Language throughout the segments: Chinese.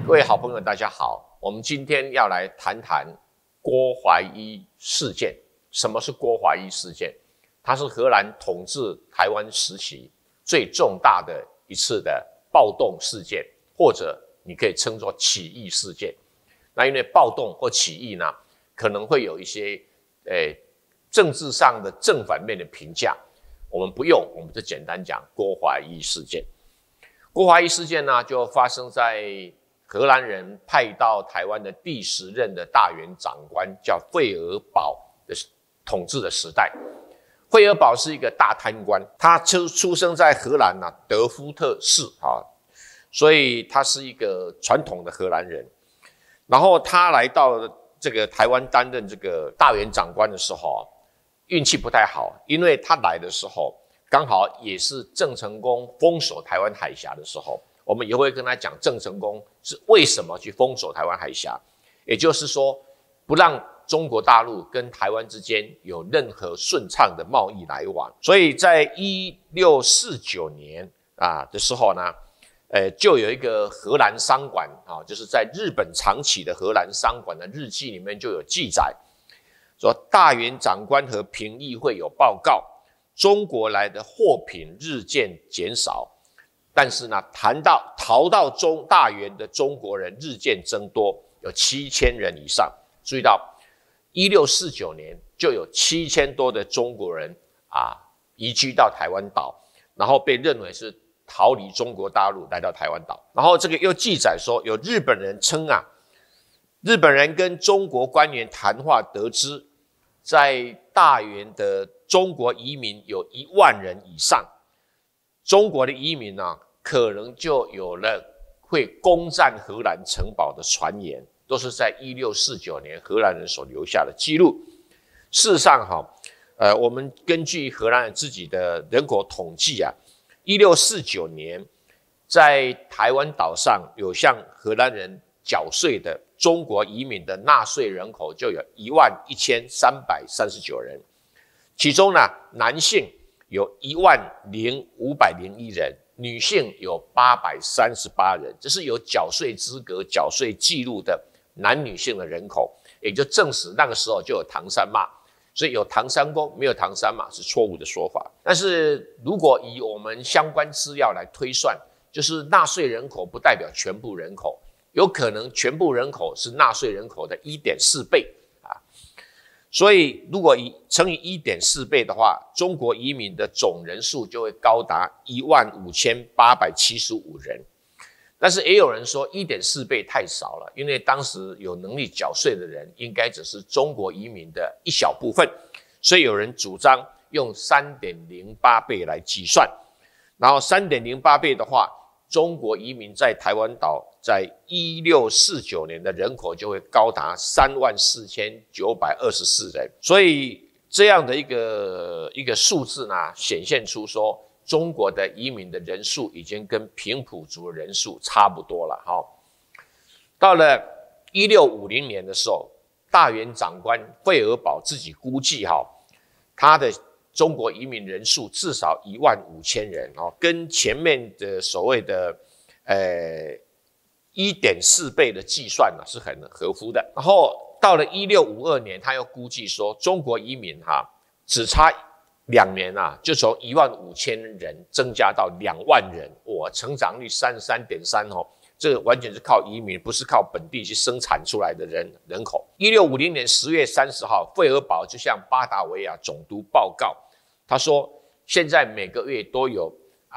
各位好朋友，大家好。我们今天要来谈谈郭怀一事件。什么是郭怀一事件？它是荷兰统治台湾时期最重大的一次的暴动事件，或者你可以称作起义事件。那因为暴动或起义呢，可能会有一些政治上的正反面的评价，我们不用，我们就简单讲郭怀一事件。郭怀一事件呢，就发生在荷兰人派到台湾的第10任的大元长官叫费尔堡的统治的时代。费尔堡是一个大贪官，他出生在荷兰德夫特市所以他是一个传统的荷兰人。然后他来到这个台湾担任这个大元长官的时候，运气不太好，因为他来的时候刚好也是郑成功封锁台湾海峡的时候。我们也会跟他讲郑成功是为什么去封锁台湾海峡，也就是说不让中国大陆跟台湾之间有任何顺畅的贸易来往。所以在1649年的时候呢，就有一个荷兰商馆就是在日本长崎的荷兰商馆的日记里面就有记载，说大元长官和评议会有报告，中国来的货品日渐减少，但是呢，逃到大元的中国人日渐增多，有7000人以上。注意到1649年就有7000多的中国人移居到台湾岛，然后被认为是逃离中国大陆来到台湾岛。然后这个又记载说，有日本人称日本人跟中国官员谈话得知，在大元的中国移民有1万人以上。中国的移民可能就有了会攻占荷兰城堡的传言，都是在1649年荷兰人所留下的记录。事实上我们根据荷兰人自己的人口统计1649年在台湾岛上有向荷兰人缴税的中国移民的纳税人口就有11339人，其中呢，男性有10501人，女性有838人，这是有缴税资格、缴税记录的男女性的人口，也就证实那个时候就有唐山骂，所以有唐山公没有唐山骂是错误的说法。但是如果以我们相关资料来推算，就是纳税人口不代表全部人口，有可能全部人口是纳税人口的1.4倍。所以如果乘以1.4倍的话，中国移民的总人数就会高达15875人。但是也有人说1.4倍太少了，因为当时有能力缴税的人应该只是中国移民的一小部分，所以有人主张用3.08倍来计算。然后3.08倍的话，中国移民在台湾岛在1649年的人口就会高达34924人，所以这样的一个数字呢，显现出说中国的移民的人数已经跟平埔族的人数差不多了。到了1650年的时候，大元长官费尔堡自己估计他的中国移民人数至少15000人跟前面的所谓的1.4倍的计算是很合乎的。然后到了1652年，他又估计说中国移民只差2年就从15000人增加到2万人，成长率33.3%这个完全是靠移民，不是靠本地去生产出来的人口。1650年10月30号，费尔堡就向巴达维亚总督报告，他说现在每个月都有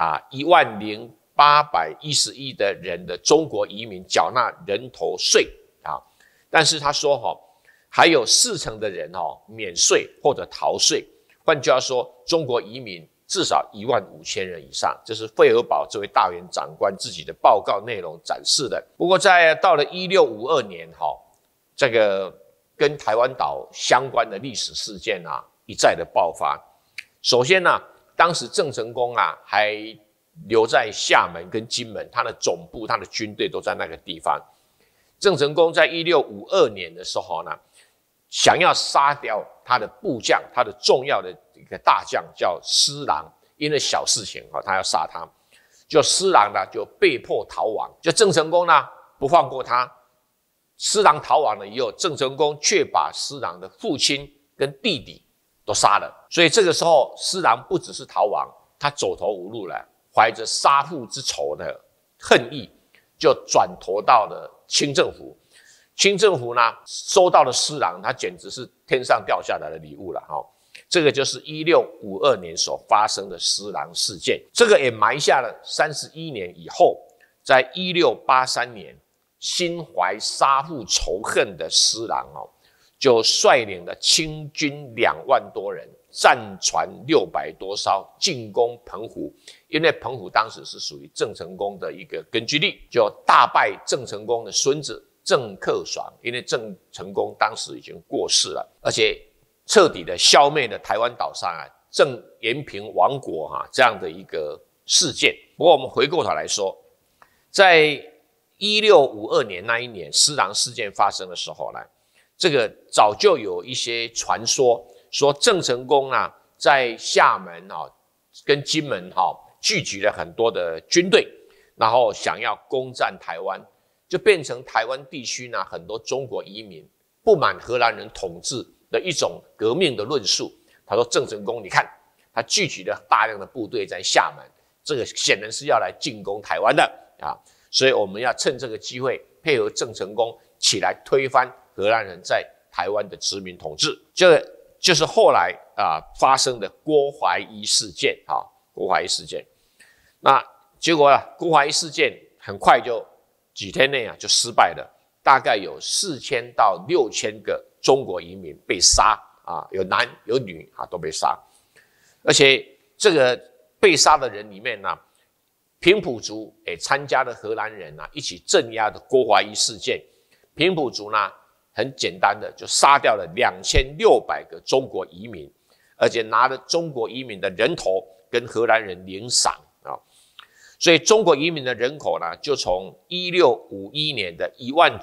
10811的人的中国移民缴纳人头税但是他说还有40%的人免税或者逃税。换句话说，中国移民至少15000人以上，这是费尔堡这位大元长官自己的报告内容展示的。不过到了1652年这个跟台湾岛相关的历史事件一再的爆发。首先当时郑成功还留在厦门跟金门，他的总部、他的军队都在那个地方。郑成功在1652年的时候想要杀掉他的部将，他的重要的一个大将叫施琅，因为小事情他要杀他，就施琅就被迫逃亡。就郑成功不放过他。施琅逃亡了以后，郑成功却把施琅的父亲跟弟弟都杀了。所以这个时候，施琅不只是逃亡，他走投无路了，怀着杀父之仇的恨意，就转投到了清政府。清政府呢，收到了施琅，他简直是天上掉下来的礼物了哈。这个就是1652年所发生的施琅事件，这个也埋下了31年以后，在1683年，心怀杀父仇恨的施琅就率领了清军2万多人，战船600多艘，进攻澎湖。因为澎湖当时是属于郑成功的一个根据地，就大败郑成功的孙子郑克爽。因为郑成功当时已经过世了，而且彻底的消灭了台湾岛上郑延平亡国这样的一个事件。不过我们回过头来说，在1652年那一年施琅事件发生的时候呢，这个早就有一些传说，说郑成功在厦门跟金门聚集了很多的军队，然后想要攻占台湾，就变成台湾地区很多中国移民不满荷兰人统治的一种革命的论述。他说郑成功，你看他聚集了大量的部队在厦门，这个显然是要来进攻台湾的所以我们要趁这个机会配合郑成功起来推翻荷兰人在台湾的殖民统治。这就是后来发生的郭怀一事件郭怀一事件。那结果郭怀一事件很快就几天内就失败了，大概有4000到6000个中国移民被杀有男有女都被杀。而且这个被杀的人里面平埔族也参加了荷兰人一起镇压的郭怀一事件。平埔族很简单的就杀掉了2600个中国移民，而且拿了中国移民的人头跟荷兰人领赏所以中国移民的人口就从1651年的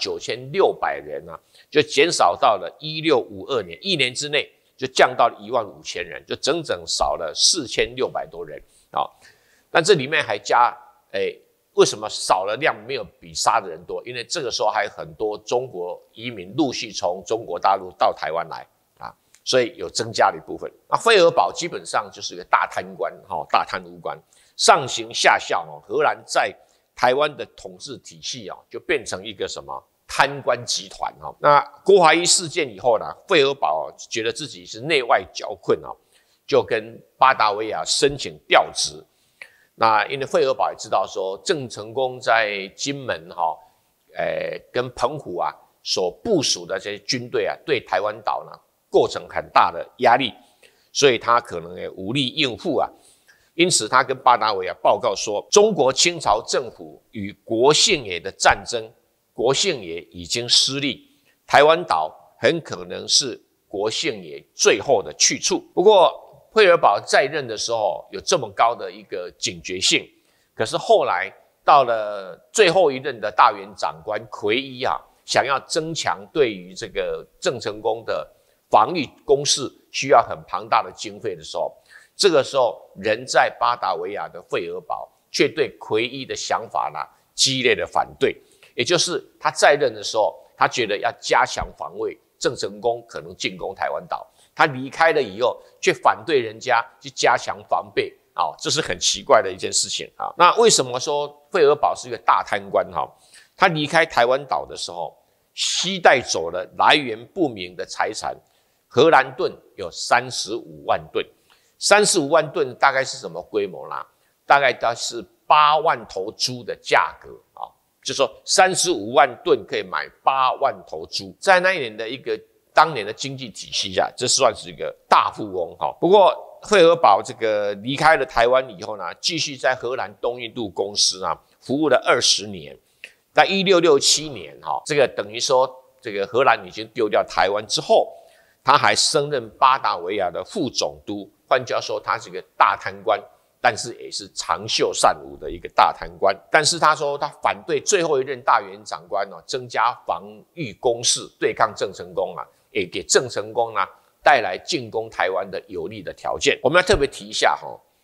19600人就减少到了1652年，1年之内就降到了15000人，就整整少了4600多人但这里面还加为什么少了量没有比杀的人多？因为这个时候还有很多中国移民陆续从中国大陆到台湾来所以有增加的一部分。费尔堡基本上就是一个大贪官大贪污官，上行下效荷兰在台湾的统治体系就变成一个什么贪官集团那郭怀一事件以后费尔堡觉得自己是内外交困就跟巴达维亚申请调职。那因为费尔堡也知道说郑成功在金门跟澎湖所部署的这些军队对台湾岛构成很大的压力，所以他可能也无力应付因此他跟巴达维亚报告说，中国清朝政府与国姓爷的战争，国姓爷已经失利，台湾岛很可能是国姓爷最后的去处。不过费尔堡在任的时候有这么高的一个警觉性，可是后来到了最后一任的大元长官奎一想要增强对于这个郑成功的防御攻势需要很庞大的经费的时候，这个时候人在巴达维亚的费尔堡却对奎一的想法激烈的反对。也就是他在任的时候，他觉得要加强防卫，郑成功可能进攻台湾岛，他离开了以后却反对人家去加强防备这是很奇怪的一件事情那为什么说费尔堡是一个大贪官他离开台湾岛的时候携带走了来源不明的财产，荷兰盾有35万吨，35万吨大概是什么规模大概是8万头猪的价格就说35万吨可以买8万头猪，在那一年的一个当年的经济体系下，这算是一个大富翁不过费尔堡这个离开了台湾以后继续在荷兰东印度公司服务了20年。在1667年这个等于说这个荷兰已经丢掉台湾之后，他还升任巴达维亚的副总督，换句话说他是一个大贪官，但是也是长袖善舞的一个大贪官。但是他说他反对最后一任大元长官增加防御攻势对抗郑成功也给郑成功带来进攻台湾的有利的条件。我们要特别提一下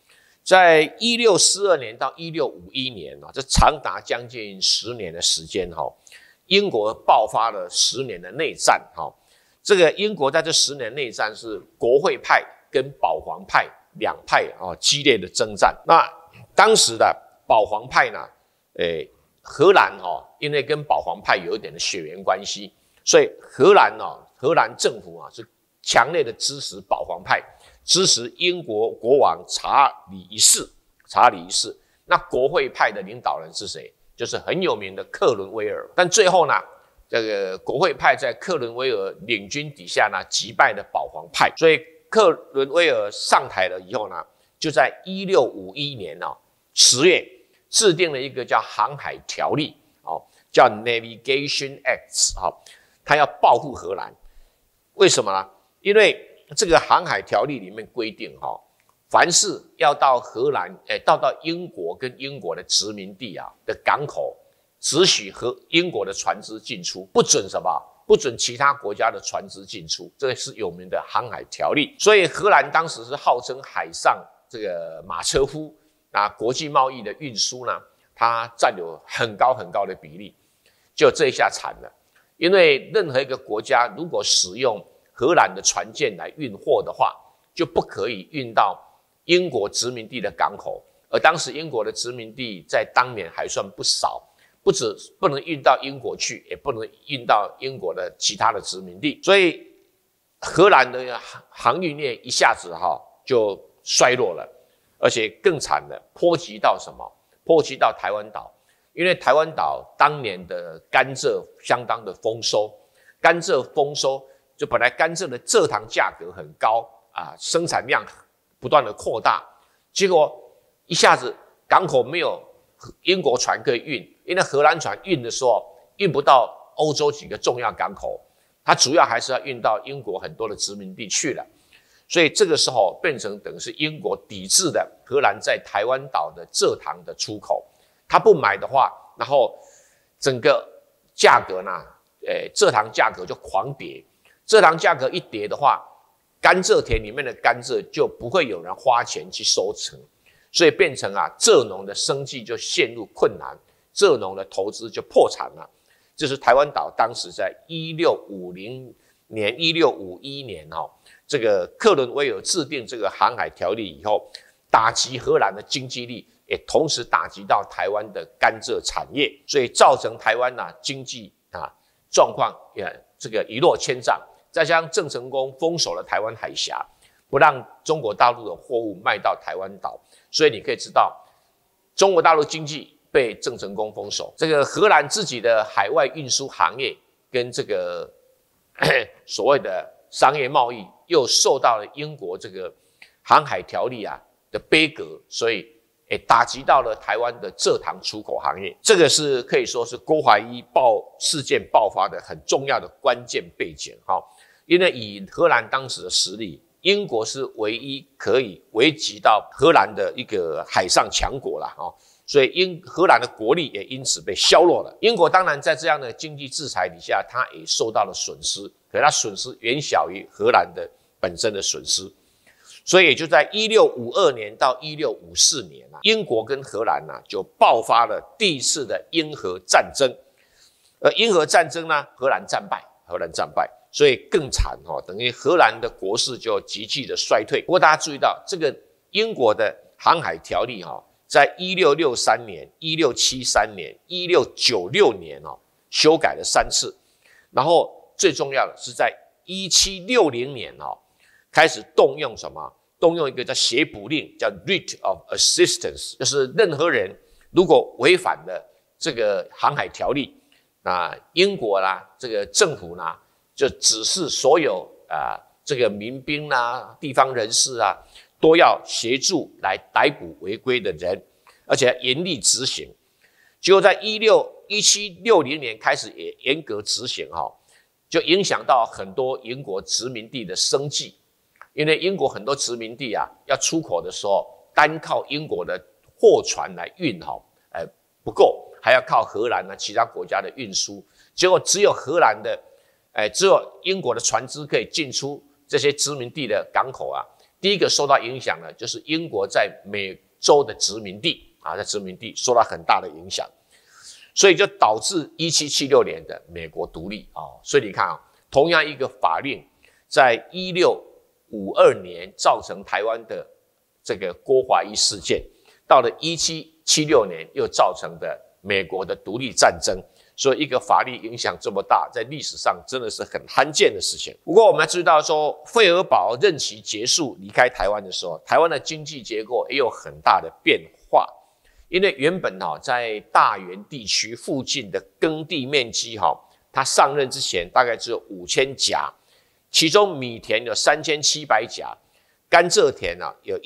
在1642年到1651年这长达将近10年的时间英国爆发了10年的内战这个英国在这10年内战是国会派跟保皇派两派激烈的征战。那当时的保皇派呢，荷兰因为跟保皇派有一点的血缘关系，所以荷兰政府是强烈的支持保皇派，支持英国国王查理一世。那国会派的领导人是谁？就是很有名的克伦威尔。但最后呢，这个国会派在克伦威尔领军底下呢，击败了保皇派。所以克伦威尔上台了以后呢，就在1651年10月制定了一个叫航海条例叫 Navigation Acts 他要保护荷兰。为什么呢？因为这个航海条例里面规定凡是要到荷兰到英国跟英国的殖民地的港口，只许和英国的船只进出，不准什么？不准其他国家的船只进出，这是有名的航海条例。所以荷兰当时是号称海上这个马车夫国际贸易的运输呢，它占有很高的比例。就这一下惨了，因为任何一个国家如果使用荷兰的船舰来运货的话，就不可以运到英国殖民地的港口。而当时英国的殖民地在当年还算不少，不能运到英国去，也不能运到英国的其他的殖民地，所以荷兰的航运业一下子就衰落了，而且更惨了，波及到什么？波及到台湾岛，因为台湾岛当年的甘蔗相当的丰收，甘蔗丰收就本来甘蔗的蔗糖价格很高生产量不断的扩大，结果一下子港口没有英国船可以运，因为荷兰船运的时候运不到欧洲几个重要港口，它主要还是要运到英国很多的殖民地去了。所以这个时候变成等于是英国抵制的荷兰在台湾岛的蔗糖的出口，他不买的话，然后整个价格呢，蔗糖价格就狂跌，蔗糖价格一跌的话，甘蔗田里面的甘蔗就不会有人花钱去收成，所以变成蔗农的生计就陷入困难，蔗农的投资就破产了。这是台湾岛当时在1650年、1651年这个克伦威尔制定这个航海条例以后，打击荷兰的经济力，也同时打击到台湾的甘蔗产业，所以造成台湾经济状况也这个一落千丈。再加上郑成功封锁了台湾海峡，不让中国大陆的货物卖到台湾岛，所以你可以知道，中国大陆经济被郑成功封锁，这个荷兰自己的海外运输行业跟这个所谓的商业贸易又受到了英国这个航海条例的杯葛，所以打击到了台湾的蔗糖出口行业。这个是可以说是郭怀一事件爆发的很重要的关键背景因为以荷兰当时的实力，英国是唯一可以危及到荷兰的一个海上强国啦所以荷兰的国力也因此被削弱了。英国当然在这样的经济制裁底下，它也受到了损失，可它损失远小于荷兰的本身的损失。所以也就在1652年到1654年英国跟荷兰就爆发了第一次的英荷战争。而英荷战争呢，荷兰战败，所以更惨等于荷兰的国势就急剧的衰退。不过大家注意到，这个英国的航海条例在1663年、1673年、1696年修改了3次，然后最重要的是在1760年开始动用什么？动用一个叫协捕令，叫 Writ of Assistance， 就是任何人如果违反了这个航海条例，英国这个政府就指示所有这个民兵地方人士都要协助来逮捕违规的人，而且严厉执行。结果在1760年开始也严格执行就影响到很多英国殖民地的生计。因为英国很多殖民地要出口的时候，单靠英国的货船来运不够，还要靠荷兰其他国家的运输。结果只有只有英国的船只可以进出这些殖民地的港口第一个受到影响的就是英国在州的殖民地啊，在殖民地受到很大的影响，所以就导致1776年的美国独立啊。所以你看啊，同样一个法令，在1652年造成台湾的这个郭华一事件，到了1776年又造成的美国的独立战争。所以一个法律影响这么大，在历史上真的是很罕见的事情。不过我们要知道说，费尔堡任期结束离开台湾的时候，台湾的经济结构也有很大的变化。因为原本在大园地区附近的耕地面积他上任之前大概只有5000甲，其中米田有3700甲，甘蔗田有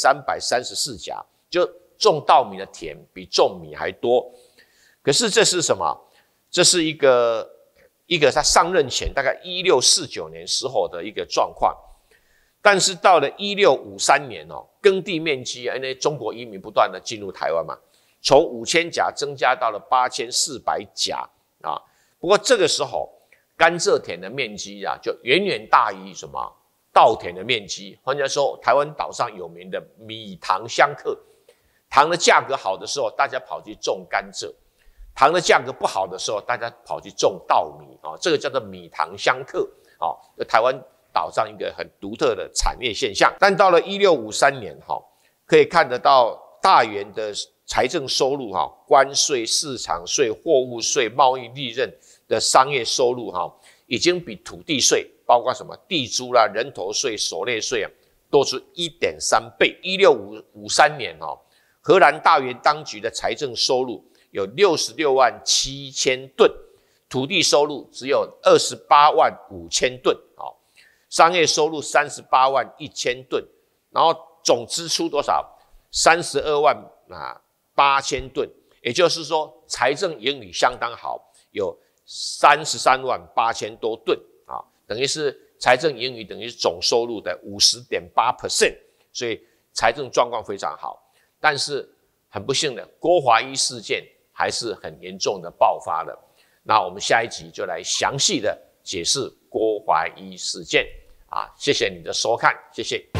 1334甲，就种稻米的田比种米还多。可是这是什么？这是一个他上任前大概1649年时候的一个状况，但是到了1653年耕地面积因为中国移民不断的进入台湾嘛，从5000甲增加到了8400甲啊。不过这个时候甘蔗田的面积就远远大于什么稻田的面积。换句话说，台湾岛上有名的米糖相克，糖的价格好的时候，大家跑去种甘蔗。糖的价格不好的时候，大家跑去种稻米这个叫做米糖相克台湾岛上一个很独特的产业现象。但到了1653年可以看得到大园的财政收入关税、市场税、货物税、贸易利润的商业收入已经比土地税，包括什么地租啦、人头税、所得税多出 1.3 倍。1653年荷兰大园当局的财政收入有66万7千吨，土地收入只有28万5千吨，商业收入38万1千吨，然后总支出多少？32万8千吨，也就是说财政盈余相当好，有33万8千多吨等于是财政盈余等于是总收入的 50.8%， 所以财政状况非常好。但是很不幸的，郭华一事件还是很严重的爆发了。那我们下一集就来详细的解释郭华一事件谢谢你的收看，谢谢。